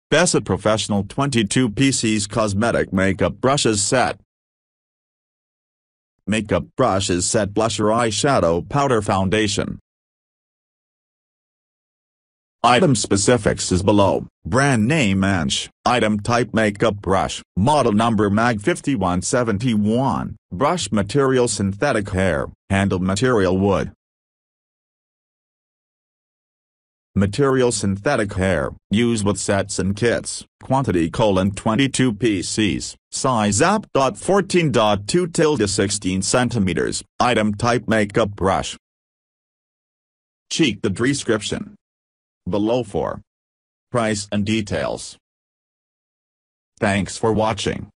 Bessa Professional 22 pieces Cosmetic Makeup Brushes Set. Makeup Brushes Set Blusher Eyeshadow Powder Foundation. Item specifics is below. Brand name MAANGE. Item type makeup brush. Model number MAG 5171. Brush material synthetic hair. Handle material wood. Material synthetic hair. Use with sets and kits. Quantity: 22 pieces. Size: 14.2 - 16 cm. Item type makeup brush. Check the description below for price and details. Thanks for watching.